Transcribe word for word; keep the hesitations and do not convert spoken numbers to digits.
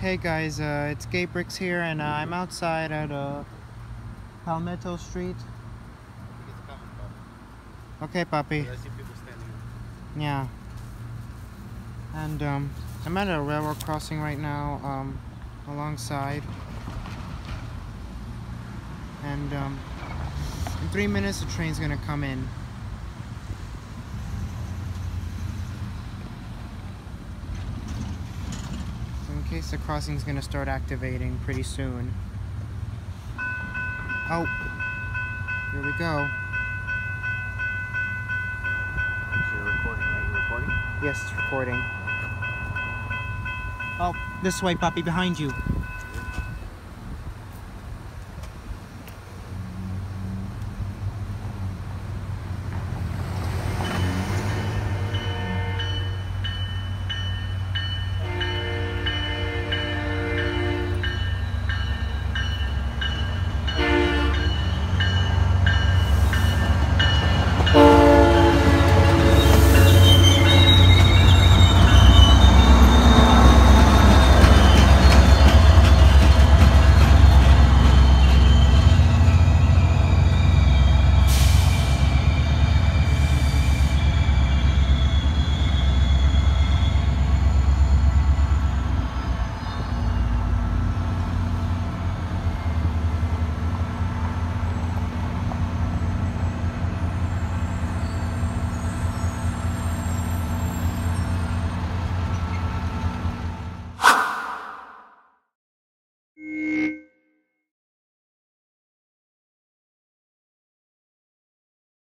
Hey guys, uh, it's Gabrix here, and uh, I'm outside at uh, Palmettos Street. It's coming, Papa. Okay, Papi. I see people standing. Yeah. And um, I'm at a railroad crossing right now, um, alongside. And um, in three minutes, the train's gonna come in. In case the crossing's gonna start activating pretty soon. Oh, here we go. So you're recording, right? You're recording? Yes, it's recording. Oh, this way, Papi, behind you.